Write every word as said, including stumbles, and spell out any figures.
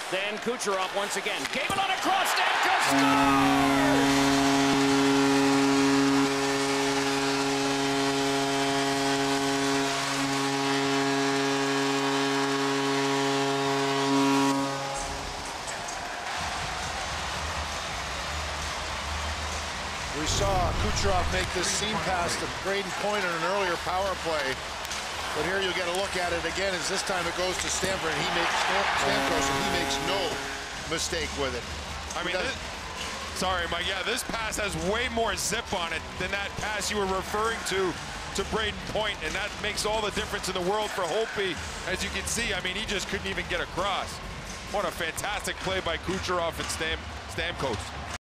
Then Kucherov once again. Gave it on a cross. Stamkos scores! We saw Kucherov make this seam pass to Braden Point on an earlier power play. But here you get a look at it again, as this time it goes to Stanford, and he makes Stamkos, and he makes no mistake with it. I mean, this, sorry, Mike, yeah, this pass has way more zip on it than that pass you were referring to to Braden Point, and that makes all the difference in the world for Holtby. As you can see, I mean, he just couldn't even get across. What a fantastic play by Kucherov and Stam Stamkos.